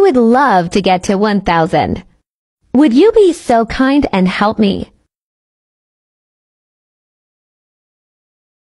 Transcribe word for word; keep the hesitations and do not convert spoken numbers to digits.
would love to get to one thousand. Would you be so kind and help me?